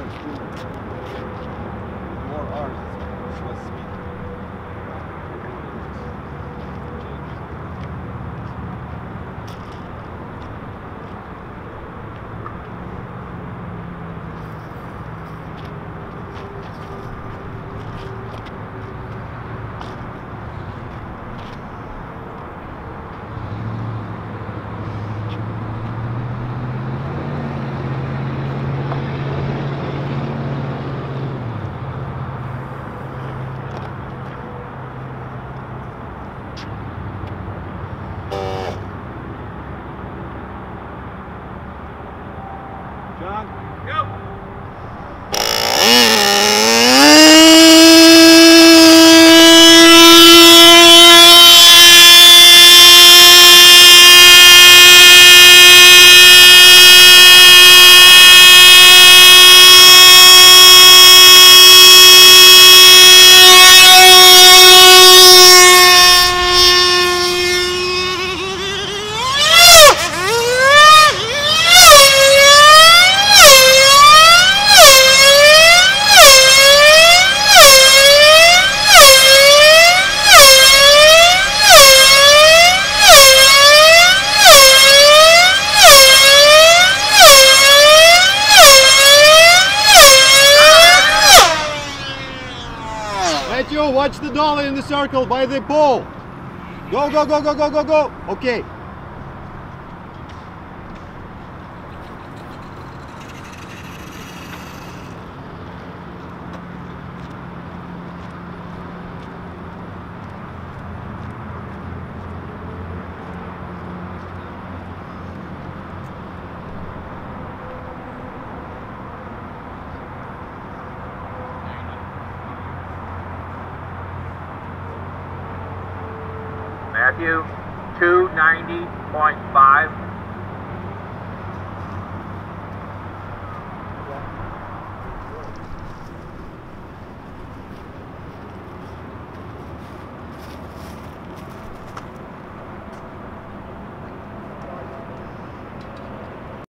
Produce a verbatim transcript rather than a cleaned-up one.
More hours, it's less speed. John? Go! Matthew, watch the dolly in the circle by the pole. Go, go, go, go, go, go, go. Okay. Matthew, two ninety point five.